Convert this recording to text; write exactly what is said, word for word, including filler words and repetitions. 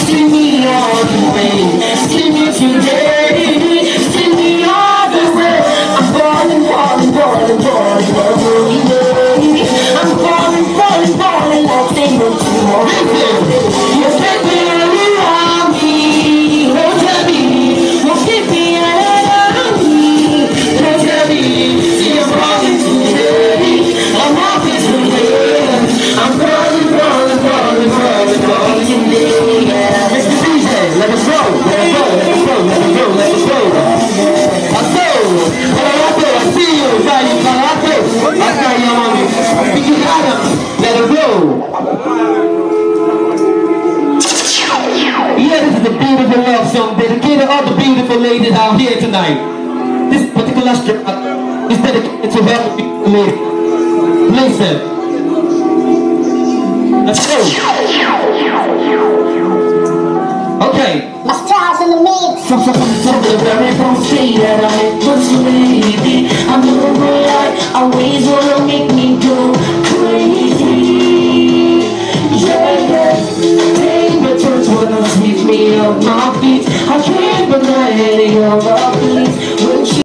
see me all the way, see me today, see me all the way. I'm falling, falling, falling, falling every day. I'm falling, falling, falling like they know tomorrow. You're taking around me, don't tell me, won't keep me around me, don't tell me. See, I'm falling today, I'm walking today. I'm falling, falling, falling, falling, falling today. Yeah, Mister D J, let us go, let us go, let us go, let us go, let us go. Let's go. Colorado, I see you, Valley, Colorado. I got you on me. You got him. Let it go. Yeah, this is a beautiful love song dedicated to all the beautiful ladies out here tonight. This particular strip is dedicated to all the beautiful ladies. Listen. Let's go. Okay. My style's in the mix. From, from, from, from the very first day that I met this lady, I never realized always wanna make me go crazy. Yeah, yeah. Pain returns when I sweep me off my feet. I can't deny any of our